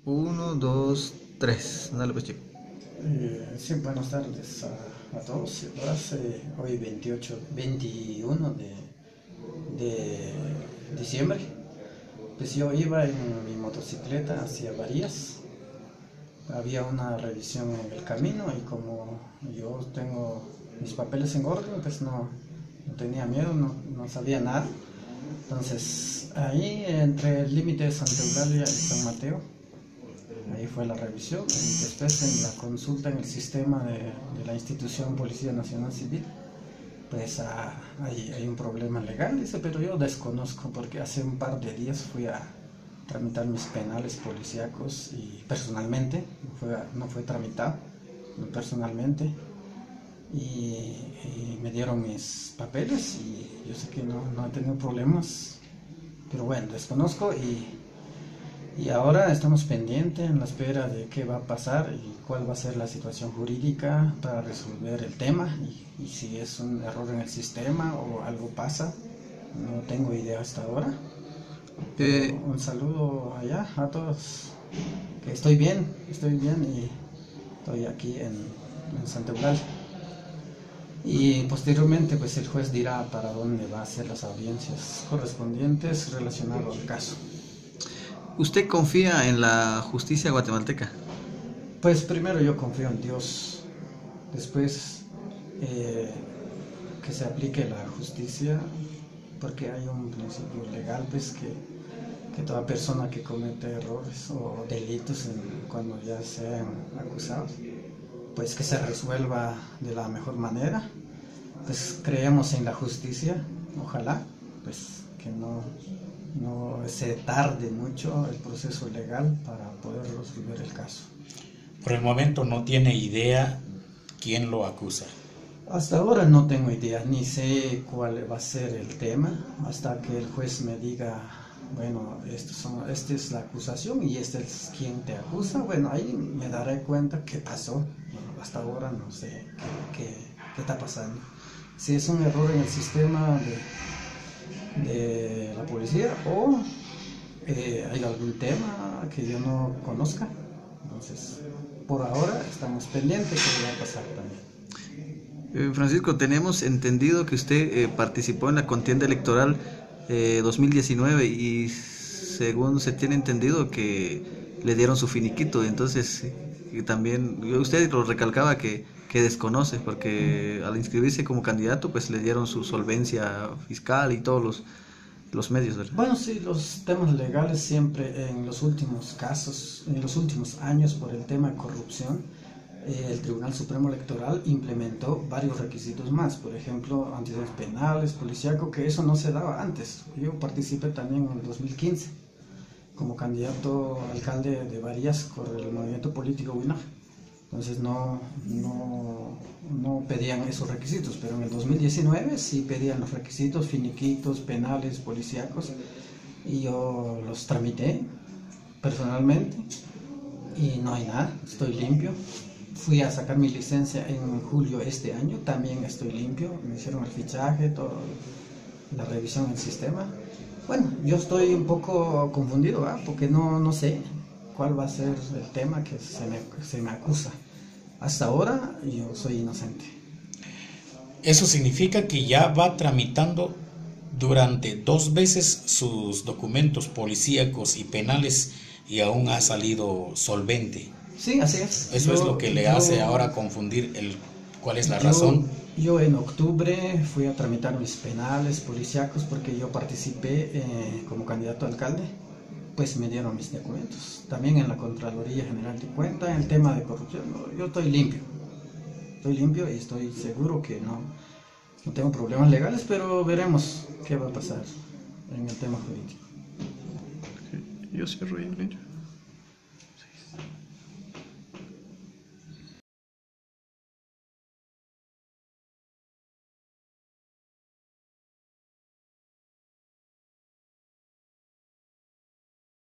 Uno, dos, tres. Dale pues, chico. Sí, buenas tardes a todos y a todas. Hoy 21 de diciembre, pues yo iba en mi motocicleta hacia Varías. Había una revisión en el camino y como yo tengo mis papeles en orden, pues no tenía miedo, no sabía nada. Entonces ahí entre el límite de Santa Eulalia y San Mateo, ahí fue la revisión y después en la consulta en el sistema de la institución Policía Nacional Civil, pues hay un problema legal, dice, pero yo desconozco porque hace un par de días fui a tramitar mis penales policíacos y personalmente, no fue tramitado, no personalmente, y me dieron mis papeles y yo sé que no he tenido problemas, pero bueno, desconozco y ahora estamos pendientes en la espera de qué va a pasar y cuál va a ser la situación jurídica para resolver el tema y si es un error en el sistema o algo pasa, no tengo idea hasta ahora. Un saludo allá a todos, que estoy bien y estoy aquí en Santa Eulalia. Y posteriormente pues el juez dirá para dónde va a hacer las audiencias correspondientes relacionado al caso. ¿Usted confía en la justicia guatemalteca? Pues primero yo confío en Dios, después que se aplique la justicia, porque hay un principio legal pues que toda persona que comete errores o delitos cuando ya sean acusados, pues que se resuelva de la mejor manera. Pues creemos en la justicia, ojalá pues que no se tarde mucho el proceso legal para poder resolver el caso. Por el momento no tiene idea quién lo acusa. Hasta ahora no tengo idea, ni sé cuál va a ser el tema, hasta que el juez me diga, bueno, esta es la acusación y este es quien te acusa. Bueno, ahí me daré cuenta qué pasó. Bueno, hasta ahora no sé qué está pasando. Si es un error en el sistema de la policía o hay algún tema que yo no conozca. Entonces, por ahora estamos pendientes de qué va a pasar también. Francisco, tenemos entendido que usted participó en la contienda electoral 2019 y según se tiene entendido que le dieron su finiquito, entonces también usted lo recalcaba que desconoce porque al inscribirse como candidato pues le dieron su solvencia fiscal y todos los medios, ¿verdad? Bueno, sí, los temas legales siempre en los últimos casos, en los últimos años por el tema de corrupción, el Tribunal Supremo Electoral implementó varios requisitos más, por ejemplo, antecedentes penales, policíaco, que eso no se daba antes. Yo participé también en el 2015 como candidato a alcalde de Varías por el movimiento político Huinaje. Entonces no pedían esos requisitos, pero en el 2019 sí pedían los requisitos, finiquitos, penales, policíacos, y yo los tramité personalmente y no hay nada, estoy limpio. Fui a sacar mi licencia en julio este año, también estoy limpio, me hicieron el fichaje, toda la revisión del sistema. Bueno, yo estoy un poco confundido, ¿verdad? Porque no sé cuál va a ser el tema que se me acusa. Hasta ahora yo soy inocente. Eso significa que ya va tramitando durante 2 veces sus documentos policíacos y penales y aún ha salido solvente. Sí, así es. Eso es lo que le hace ahora confundir cuál es la razón. Yo en octubre fui a tramitar mis penales policíacos porque yo participé como candidato a alcalde. Pues me dieron mis documentos. También en la Contraloría General de Cuentas, en el tema de corrupción, yo estoy limpio. Estoy limpio y estoy seguro que no tengo problemas legales, pero veremos qué va a pasar en el tema jurídico. Yo cierro ahí,